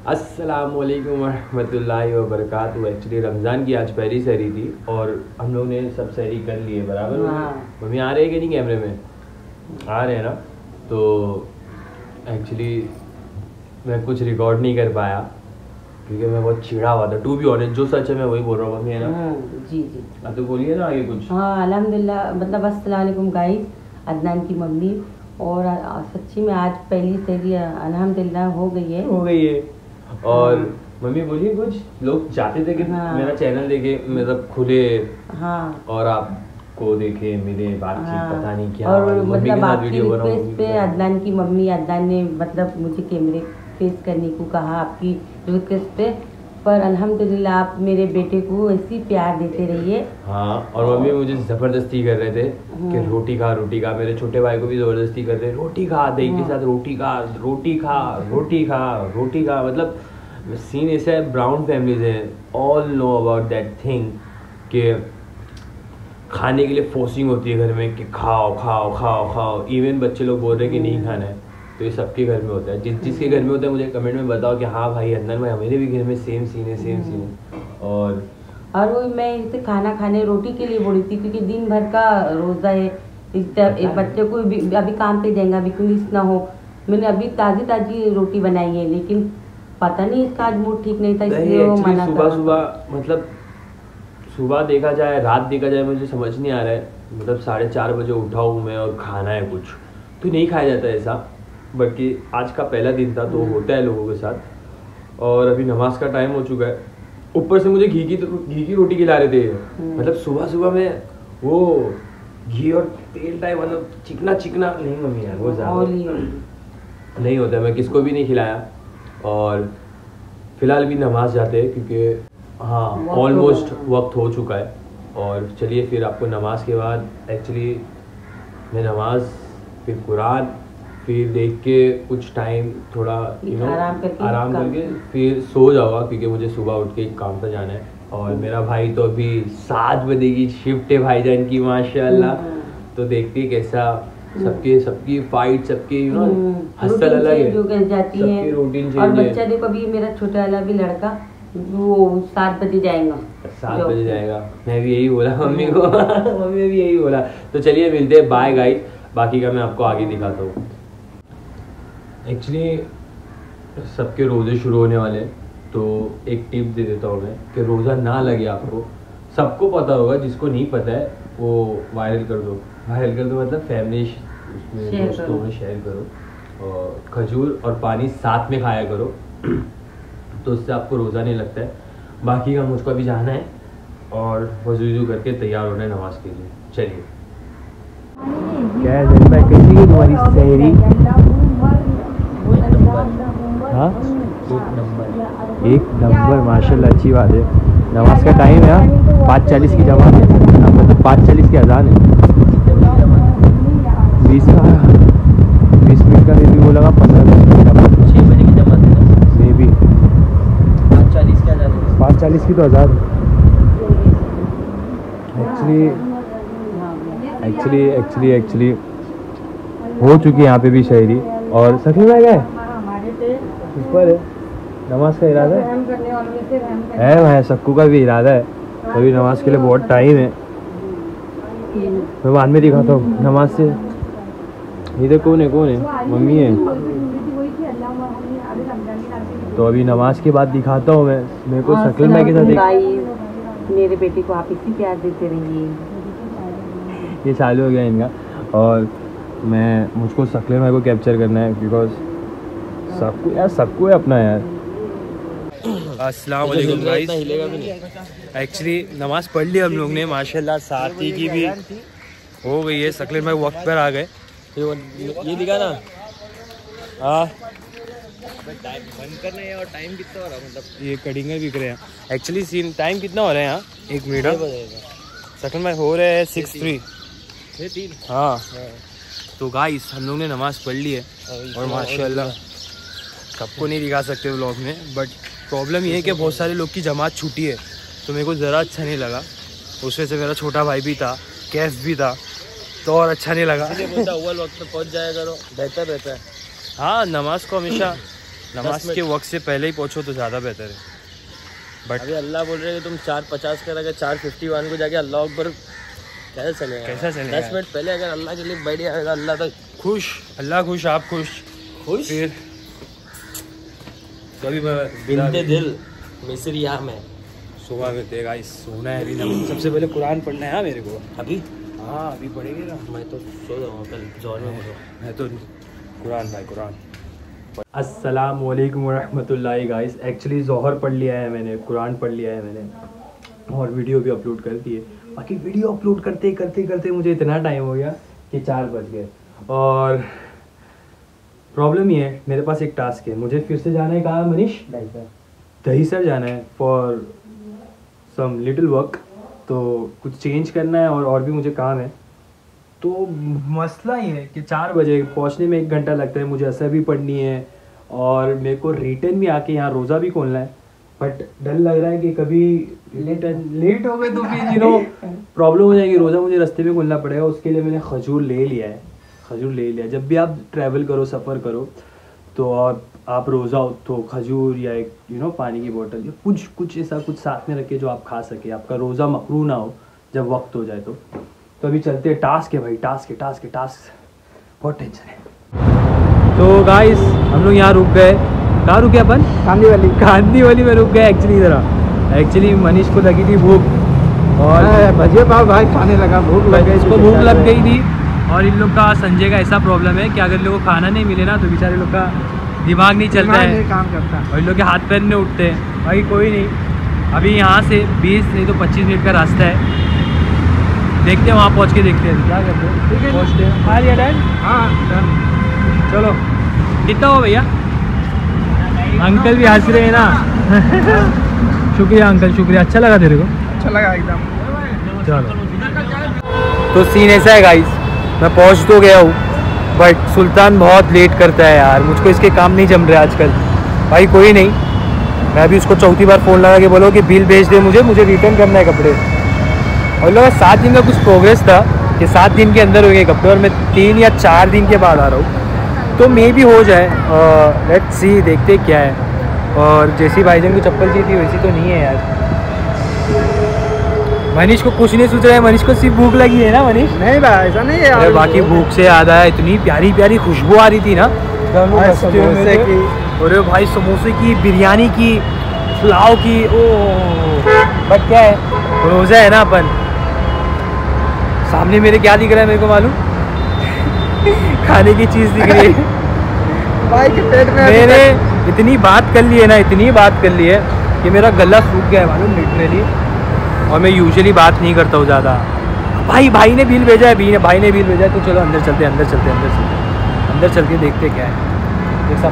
अस्सलामुअलैकुम वरहमतुल्लाहि वबरकातुहू। एक्चुअली रमज़ान की आज पहली सहरी थी और हम लोग ने सब सहरी कर लिए बराबर। मम्मी आ रहे हैं कि नहीं कैमरे में? आ रहे हैं ना। तो एक्चुअली मैं कुछ रिकॉर्ड नहीं कर पाया क्योंकि मैं बहुत चिढ़ा हुआ था। टू बी ऑनेस्ट, जो सच है मैं वही बोल रहा हूँ मम्मी, है ना? जी जी। अब तो बोलिए ना आगे कुछ। हाँ अल्हम्दुलिल्लाह, मतलब अस्सलाम वालेकुम गाइस, अदनान की मम्मी। और सच्ची में आज पहली सहरी अल्हम्दुलिल्लाह हो गई है। और मम्मी बोलिए कुछ। लोग चाहते थे कि मेरा चैनल देखे, मतलब खुले, और आपको देखे, मेरे बातचीत पता नहीं क्या, और मम्मी के साथ वीडियो बनाऊं पे अदनान की मम्मी, अदनान ने मतलब मुझे कैमरे फेस करने को कहा आपकी रिक्वेस्ट पे। पर अल्हम्दुलिल्लाह आप मेरे बेटे को ऐसी प्यार देते रहिए। हाँ, और मम्मी मुझे ज़बरदस्ती कर रहे थे कि रोटी खा रोटी खा। मेरे छोटे भाई को भी ज़बरदस्ती कर रहे, रोटी खा, दही के साथ रोटी खा, रोटी खा, रोटी खा, रोटी खा। मतलब सीन ऐसा है, ब्राउन फैमिलीज है, all know about that thing कि खाने के लिए फोर्सिंग होती है घर में कि खाओ खाओ खाओ खाओ। इवन बच्चे लोग बोल रहे हैं कि नहीं खाना है, तो ये सबके घर में होता है। जिसके घर में होता है मुझे कमेंट में बताओ कि हाँ भाई अदनान भाई मेरे भी घर में सेम सीन है। और वो मैं इसे खाना खाने रोटी के लिए बोली थी क्योंकि दिन भर का रोज़ा है। एक बच्चे को भी अभी काम पे जाएगा, अभी पुलिस ना हो। मैंने अभी ताज़ी रोटी बनाई है, लेकिन पता नहीं इसका आज मूड ठीक नहीं था, इसलिए वो मना कर रहा। सुबह मतलब सुबह देखा जाए, रात देखा जाए, मुझे समझ नहीं आ रहा है। मतलब 4:30 बजे उठा हूँ मैं और खाना है कुछ, तो नहीं खाया जाता ऐसा। बल्कि आज का पहला दिन था तो होता है लोगों के साथ। और अभी नमाज का टाइम हो चुका है, ऊपर से मुझे घी की रोटी खिला रहे थे। मतलब सुबह में वो घी और तेल टाइप, मतलब चिकना नहीं मम्मी यार, वो ज़्यादा नहीं होता है। मैं किसको भी नहीं खिलाया। और फिलहाल भी नमाज जाते हैं क्योंकि हाँ ऑलमोस्ट वक्त हो चुका है। और चलिए फिर आपको नमाज के बाद, एक्चुअली मैं नमाज फिर कुरान फिर देख के कुछ टाइम थोड़ा आराम करके फिर सो जाऊँगा क्योंकि मुझे सुबह उठ के एक काम पर जाना है। और मेरा भाई तो अभी 7 बजे की शिफ्ट है भाईजान की, माशाल्लाह। तो देखते कैसा सबकी फाइट, सबकी हसल अलग है, सबकी रूटीन चेंज है। और बच्चा देखो, अभी मेरा छोटा वाला भी लड़का वो 7 बजे जाएगा। 7 बजे जाएगा। मैं भी यही बोला मम्मी को मम्मी ने भी यही बोला। तो चलिए मिलते हैं, बाय गाइस। बाकी का मैं आपको आगे दिखाता हूँ। एक्चुअली सबके रोज़े शुरू होने वाले हैं, तो एक टिप दे देता हूँ मैं कि रोज़ा ना लगे आपको। सबको पता होगा, जिसको नहीं पता है वो वायरल कर दो मतलब फैमिली उसमें दोस्तों में शेयर करो। और खजूर और पानी साथ में खाया करो तो उससे आपको रोज़ा नहीं लगता है। बाकी का मुझको अभी जाना है और वज़ू करके तैयार होना है नमाज के लिए। चलिए। क्या है कैसी की तुम्हारी सहरी? हाँ, एक नंबर माशाल्लाह, अच्छी बात है। नमाज का टाइम है 5:40 की जमात है, मतलब 5:40 की अजान है। 20 मिनट का भी वो लगा, 15 मिनट का 6 बजे की जमात है मे बी। 5:40 की अजान है, 5:40 की तो अजान है। एक्चुअली हो चुकी है यहाँ पे भी शायरी। और सखी में गए ऊपर है, नमाज का इरादा है भाई, सक्कू का भी इरादा है। अभी नमाज के लिए बहुत टाइम है, मैं बाद में दिखाता हूँ नमाज से। इधर कौन है? मम्मी है। तो अभी नमाज के बाद दिखाता हूँ मैं। मेरे को शक्ल भाई के साथ मेरे बेटे को आप इसी प्यार देते रहिए। ये चालू हो गया इनका। और मुझको शक्ल भाई को कैप्चर करना है बिकॉज सबको है अपना यार। अस्सलाम वालेकुम गाइस। एक्चुअली नमाज पढ़ ली हम लोग ने माशाल्लाह, साथी की भी हो गई है। शक्ल भाई वक्त पर आ गए। ये दिखा ना, हाँ टाइम बंद करना है। और टाइम कितना हो रहा है? मतलब ये कटिंगर बिक रहे हैं। एक्चुअली सीन टाइम कितना हो रहा है यहाँ? 1 मिनट शक्ल भाई हो रहे हैं 6:03। हाँ, तो गाइस हम लोग ने नमाज पढ़ ली है और माशाल्लाह सबको नहीं दिखा सकते व्लॉग में। बट प्रॉब्लम ये है कि बहुत सारे लोग की जमात छूटी है, तो मेरे को ज़रा अच्छा नहीं लगा। उसमें से मेरा छोटा भाई भी था, कैफ भी था, तो और अच्छा नहीं लगा। अव्वल वक्त पे पहुंच जाया करो, बेहतर रहता है। हाँ, नमाज को हमेशा नमाज के वक्त से पहले ही पहुँचो तो ज़्यादा बेहतर है। बट अभी अल्लाह बोल रहे हैं तुम 4:50 कर, अगर 4:51 को जाके अल्लाह अकबर कैसे चलेगा? 10 मिनट पहले अगर अल्लाह के लिए बैठ जाएगा, अल्लाह तक खुश, अल्लाह खुश, आप खुश। फिर कभी बिनते दिल मिस्रिया में सुबह में देगा इस सोना है। अभी सबसे पहले कुरान पढ़ना है मेरे को। अभी? हाँ अभी पढ़ेंगे ना। मैं तो सो जाऊँगा कल जोर में। मैं तो कुरान भाई कुरान। अस्सलाम वालेकुम वरहमतुल्लाहि गाइस। एक्चुअली ज़ोहर पढ़ लिया है मैंने, कुरान पढ़ लिया है मैंने और वीडियो भी अपलोड कर दी है। बाकी वीडियो अपलोड करते करते मुझे इतना टाइम हो गया कि 4 बज गए। और प्रॉब्लम ये है, मेरे पास एक टास्क है, मुझे फिर से जाना है। कहाँ मनीष? दहीसर जाना है फॉर सम लिटिल वर्क। तो कुछ चेंज करना है और भी मुझे काम है। तो मसला ये है कि 4 बजे पहुंचने में 1 घंटा लगता है, मुझे असर भी पढ़नी है और मेरे को रिटर्न भी आके यहाँ रोज़ा भी खोलना है। बट डर लग रहा है कि कभी लेट हो गए तो फिर प्रॉब्लम हो जाएगी। रोज़ा मुझे रास्ते में खोलना पड़ेगा, उसके लिए मैंने खजूर ले लिया है। खजूर ले लिया। जब भी आप ट्रैवल करो, सफ़र करो तो आप रोज़ा हो तो खजूर या एक पानी की बोतल या कुछ ऐसा कुछ साथ में रखे जो आप खा सके, आपका रोज़ा मकरू ना हो जब वक्त हो जाए। तो अभी चलते हैं। टास्क है भाई, टास्क बहुत टेंशन है। तो गाइस हम लोग यहाँ रुक गए। कहाँ रुके अपन? गांधी वाली में रुक गए। एक्चुअली मनीष को लगी थी भूख और भजिया पाव भाई खाने लगा, भूख लग गई, इसको भूख लग गई थी। और इन लोग का, संजय का ऐसा प्रॉब्लम है कि अगर लोगों को खाना नहीं मिले ना तो बेचारे लोग का दिमाग नहीं चलता है, काम करता और इन लोग के हाथ पैर नहीं उठते हैं। भाई कोई नहीं, अभी यहाँ से 20 नहीं तो 25 मिनट का रास्ता है। देखते हैं वहाँ पहुँच के देखते हैं क्या करते हैं। ठीक है पहुँचते हैं। हाँ लिया डैड? हाँ चलो। कितना हो भैया? अंकल भी हंस रहे हैं ना। शुक्रिया अंकल, शुक्रिया। अच्छा लगा तेरे को? अच्छा लगा एकदम। चलो। तो सीन ऐसा है गाइस, मैं पहुँच तो गया हूँ बट सुल्तान बहुत लेट करता है यार। मुझको इसके काम नहीं जम रहे आजकल। भाई कोई नहीं, मैं अभी उसको चौथी बार फ़ोन लगा के बोलो कि बिल भेज दे मुझे रिटर्न करना है कपड़े। और लोग 7 दिन का कुछ प्रोग्रेस था कि 7 दिन के अंदर हो गए कपड़े और मैं 3 या 4 दिन के बाद आ रहा हूँ। तो मे भी हो जाए, लेट्स सी, देखते क्या है। और जैसी भाईजान को चप्पल चाहिए थी वैसी तो नहीं है यार। मनीष को कुछ नहीं सोच रहा है, मनीष को सिर्फ भूख लगी है ना मनीष? नहीं भाई ऐसा नहीं है यार। बाकी भूख से याद आया, इतनी प्यारी प्यारी खुशबू आ रही थी ना समोसे की, अरे भाई समोसे की, बिरयानी की, पुलाव की। ओह बट क्या है, रोज़ा है ना अपन। सामने मेरे क्या दिख रहा है मेरे को मालूम? खाने की चीज़ दिख रही है भाई के पेट में। मैंने इतनी बात कर ली है कि मेरा गला सूख गया है मालूम, लिटरली। और मैं यूजुअली बात नहीं करता हूँ ज़्यादा। भाई ने बिल भेजा है, भाई ने बिल भेजा है। तो चलो अंदर चलते अंदर चल के देखते क्या है। एक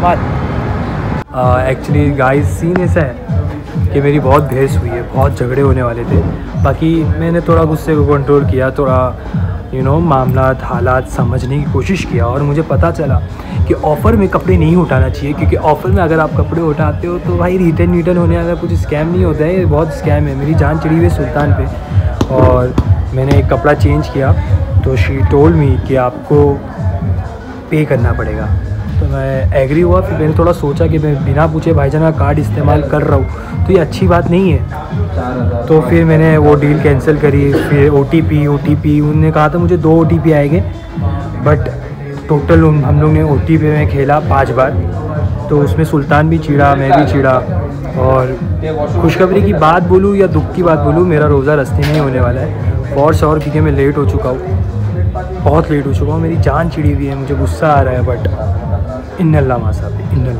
समाज एक्चुअली गाइस सीन ऐसा है कि मेरी बहुत बहस हुई है, बहुत झगड़े होने वाले थे। बाकी मैंने थोड़ा गुस्से को कंट्रोल किया, थोड़ा मामला हालात समझने की कोशिश किया और मुझे पता चला कि ऑफ़र में कपड़े नहीं उठाना चाहिए, क्योंकि ऑफ़र में अगर आप कपड़े उठाते हो तो भाई रिटर्न होने वाला कुछ स्कैम नहीं होता है। ये बहुत स्कैम है। मेरी जान चढ़ी हुई है सुल्तान पे। और मैंने एक कपड़ा चेंज किया तो शी टोल्ड मी कि आपको पे करना पड़ेगा। तो मैं एग्री हुआ। फिर मैंने थोड़ा सोचा कि मैं बिना पूछे भाईजान का कार्ड इस्तेमाल कर रहा हूँ तो ये अच्छी बात नहीं है। तो फिर मैंने वो डील कैंसिल करी। फिर OTP उन्होंने कहा था मुझे 2 OTP आएंगे, बट टोटल हम लोग ने OTP में खेला 5 बार। तो उसमें सुल्तान भी चिढ़ा, मैं भी चिढ़ा। और खुशखबरी की बात बोलूँ या दुख की बात बोलूँ, मेरा रोज़ा रास्ते में ही होने वाला है फॉर श्योर, क्योंकि मैं लेट हो चुका हूँ, बहुत लेट हो चुका हूँ। मेरी जान चिड़ी हुई है, मुझे गुस्सा आ रहा है। बट इन्नल्लाह मासाबी।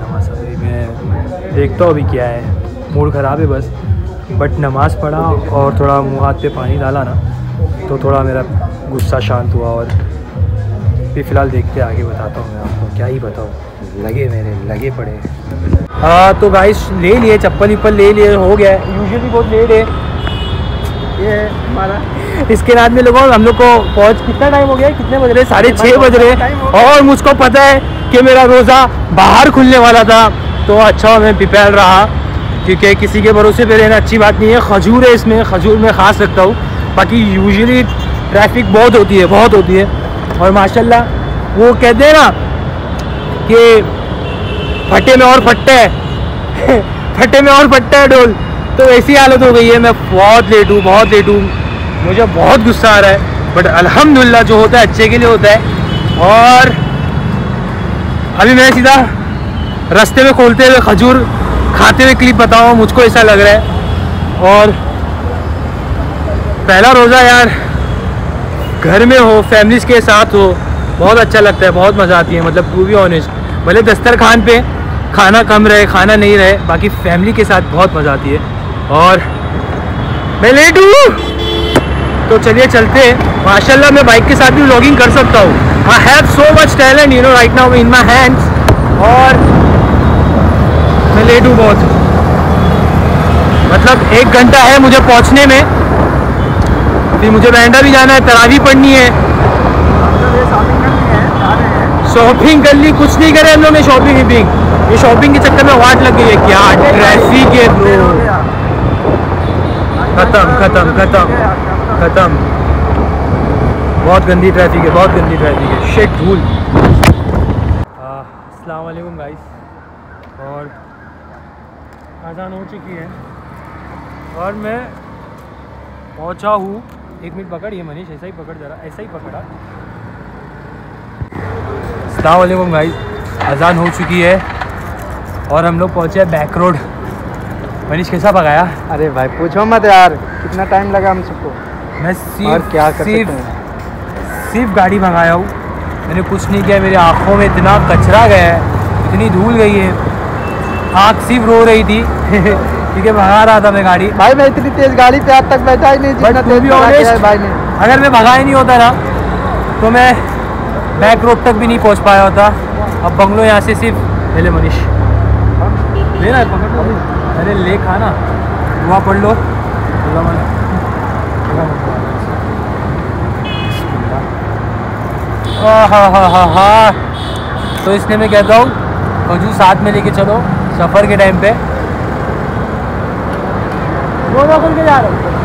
मैं देखता हूँ अभी क्या है। मूड ख़राब है बस। बट नमाज़ पढ़ा और थोड़ा मुँह हाथ पे पानी डाला ना तो थोड़ा मेरा गुस्सा शांत हुआ। और फिर फ़िलहाल देखते आगे बताता हूँ मैं आपको, क्या ही बताऊँ। लगे पड़े। हाँ तो गाइस ले लिए चप्पल ले लिए, हो गया। यूजुअली बहुत लेट है ये हमारा। इसके बाद में लोगों हम लोग को पहुँच कितना टाइम हो गया, कितने बज रहे? 6:30 बज रहे। और मुझको पता है कि मेरा रोज़ा बाहर खुलने वाला था तो अच्छा मैं प्रिपेयर रहा, क्योंकि किसी के भरोसे पे रहना अच्छी बात नहीं है। खजूर है इसमें, खजूर में खा सकता हूँ। बाकी यूजुअली ट्रैफिक बहुत होती है। और माशाल्लाह वो कहते हैं ना कि फट्टे में और फट्टा है फट्टे में और फट्टा है डोल। तो ऐसी हालत हो गई है, मैं बहुत लेट हूँ, मुझे बहुत गुस्सा आ रहा है, बट अल्हम्दुलिल्लाह जो होता है अच्छे के लिए होता है। और अभी मैं सीधा रास्ते में खोलते हुए खजूर खाते हुए क्लिप बताऊँ, मुझको ऐसा लग रहा है। और पहला रोज़ा यार घर में हो, फैमिलीज़ के साथ हो, बहुत अच्छा लगता है, बहुत मज़ा आती है। मतलब टू बी ऑनेस्ट, भले दस्तरखान पे खाना कम रहे, खाना नहीं रहे, बाकी फैमिली के साथ बहुत मज़ा आती है। और मैं लेट हूँ तो चलिए चलते हैं। माशाल्लाह मैं बाइक के साथ भी व्लॉगिंग कर सकता हूँ। I have so much talent you know right now in my hands. और मैं लेट हूँ बहुत, मतलब 1 घंटा है मुझे पहुँचने में, फिर मुझे बैंडा भी जाना है, तरावी पढ़नी है, शॉपिंग कर ली, कुछ नहीं करे हम लोग ने शॉपिंग। ये शॉपिंग के चक्कर में वाट लग गई है। क्या ट्रैफिक है ब्रो, खत्म। बहुत गंदी ट्रैफिक है, शिट धूल। अस्सलाम वालेकुम गाइस, और अज़ान हो चुकी है और मैं पहुंचा हूँ। 1 मिनट पकड़िए मनीष, ऐसा ही पकड़, जरा ऐसा ही पकड़ा। अस्सलाम वालेकुम गाइस, अज़ान हो चुकी है और हम लोग पहुँचे हैं बैक रोड। मनीष कैसा भगाया? अरे भाई पूछो मत यार, कितना टाइम लगा हम सबको। मैं सिर्फ गाड़ी भगाया हूँ, मैंने कुछ नहीं किया। मेरी आँखों में इतना कचरा गया है, इतनी धूल गई है, आँख सिर्फ रो रही थी ठीक है, भगा रहा था मैं गाड़ी। भाई मैं इतनी तेज गाड़ी पे आज तक बैठा ही नहीं जितना तेज भगा के है भाई ने। अगर मैं भगा ही नहीं होता ना तो मैं बैक रोड तक भी नहीं पहुंच पाया होता। अब बंगलो यहाँ से सिर्फ ले मनीष, लेना है, पकड़ लो। अरे ले खाना, दुआ पढ़ लो। हाँ। तो इसलिए मैं कहता हूँ खजूर साथ में लेके चलो सफ़र के टाइम पे। दोनों खुल के जा रहे हो,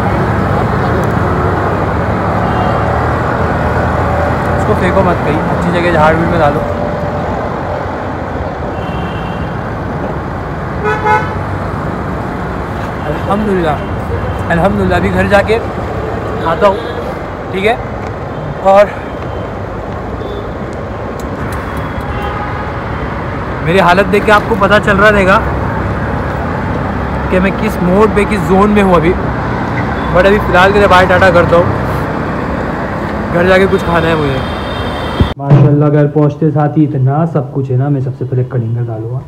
उसको फेंको मत, कहीं अच्छी जगह झाड़ भी में डालो। अल्हम्दुलिल्लाह अभी घर जाके खाता हूँ, ठीक है। और मेरी हालत देख के आपको पता चल रहा रहेगा कि मैं किस मोड पे, किस जोन में हूँ अभी। बट अभी फ़िलहाल के लिए बाय टाटा करता हूँ, घर जाके कुछ खाना है मुझे। माशाल्लाह घर पहुँचते साथ ही इतना सब कुछ है ना। मैं सबसे पहले कड़िंगर डालूँगा।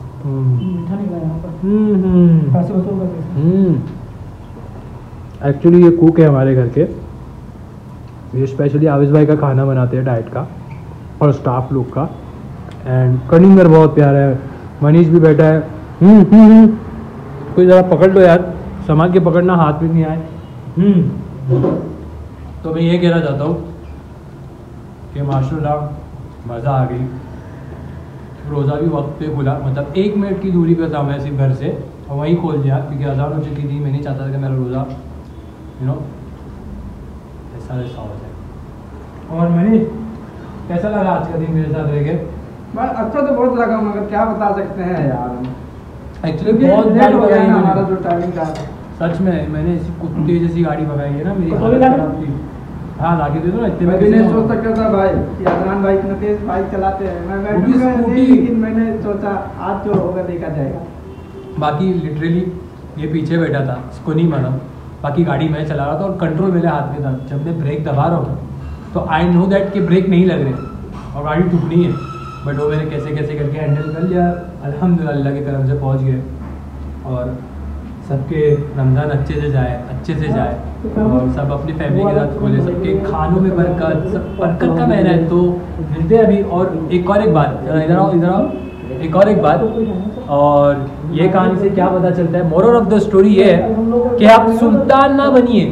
एक्चुअली ये कुक है हमारे घर के, ये स्पेशली आविश भाई का खाना बनाते हैं डाइट का और स्टाफ लोग का। एंड कड़िंगर बहुत प्यारा है। मनीष भी बैठा है। कोई ज़रा पकड़ लो यार, संभाल के पकड़ना, हाथ भी नहीं आए। तो मैं ये कहना चाहता हूँ कि माशाल्लाह मज़ा आ गई। रोज़ा भी वक्त पे खुला, मतलब 1 मिनट की दूरी पे था मैं सिर्फ घर से, और वहीं खोल दिया क्योंकि अज़ान हो चुकी थी। मैं नहीं चाहता था कि मेरा रोज़ा ऐसा हो जाए। और मैंने कैसा लगा आज का दिन मेरे साथ रह के? अच्छा तो बहुत लगा, मगर क्या बता सकते हैं यार। एक्चुअली बहुत गाड़ी भगाई हमारा जो टाइमिंग था, सच में मैंने ऐसी कुत्ते जैसी गाड़ी भगाई है ना, मेरी हालत खराब थी। हाँ लाके दे दो ना, इतने में नहीं सोच सकता था भाई कि अदनान भाई इतना तेज बाइक चलाते हैं। मैं बैठूंगा नहीं, लेकिन मैंने सोचा आज जो होगा देखा जाएगा। बाकी लिटरली ये पीछे बैठा था, इसको नहीं माना। बाकी गाड़ी मैं चला रहा था और कंट्रोल मेरे हाथ में था। जब मैं ब्रेक दबा रहा हूँ तो आई नो दैट कि ब्रेक नहीं लग रहे और गाड़ी टूटनी है, बट वो मैंने कैसे कैसे करके हैंडल कर लिया। अल्हम्दुलिल्लाह के करम से पहुँच गए। और सबके रमज़ान अच्छे से जाए और सब अपनी फैमिली के साथ खोले, सबके खानों में बरकत, सब बरकत का महीना है। तो मिलते हैं अभी। और एक बात, इधर आओ, एक बात। और ये कहानी से क्या पता चलता है, मोरल ऑफ द स्टोरी ये है कि आप सुल्तान ना बनिए,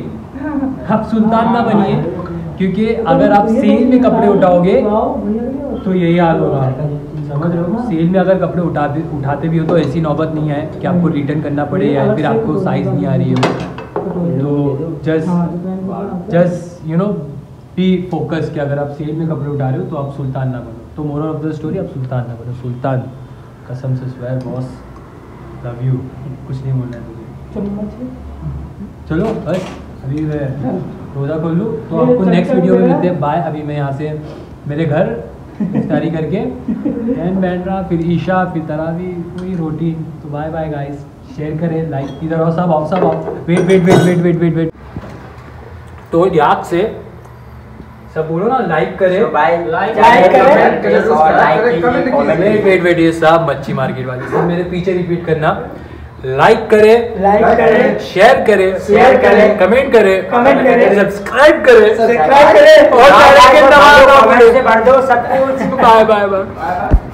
क्योंकि अगर आप सेल में कपड़े उठाओगे तो यही हाल होगा। समझ रहे हो? सेल में अगर कपड़े उठाते भी हो तो ऐसी नौबत नहीं है कि आपको रिटर्न करना पड़े या फिर आपको साइज़ नहीं आ रही है। तो just you know be focus कि अगर आप सेल में कपड़े उठा रहे हो तो आप सुल्तान ना बनो। तो मोरल ऑफ द स्टोरी, आप सुल्तान ना बनो। सुल्तान कसम से स्वेयर बॉस, लव यू। कुछ नहीं बोलना है तुझे। चलो बस अभी मैं रोज़ा खोल लूँ तो आपको नेक्स्ट वीडियो में मिलते हैं। बाय। अभी मैं यहाँ से मेरे घर इफ्तारी करके एंड बैठ रहा, फिर ईशा, फिर तरावी, कोई रोटी। तो बाय बाय गाइस, शेयर करें, लाइक, इधर आओ सब आओ सब आओ। वेट। तो याद से सब बोलो ना, लाइक करें, वेट ये सब मच्छी मार्केट वाले सब मेरे पीछे रिपीट करना। लाइक करें, शेयर करें, कमेंट करें, सब्सक्राइब करें और बाय बाय।